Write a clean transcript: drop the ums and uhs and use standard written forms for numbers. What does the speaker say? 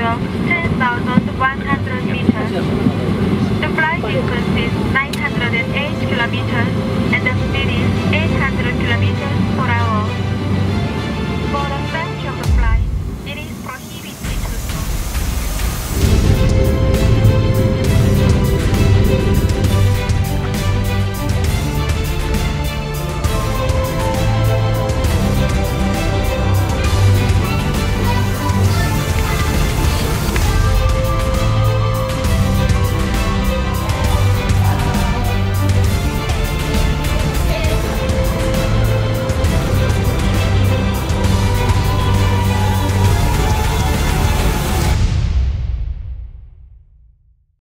of 10,100 meters. The flight distance is 908 kilometers.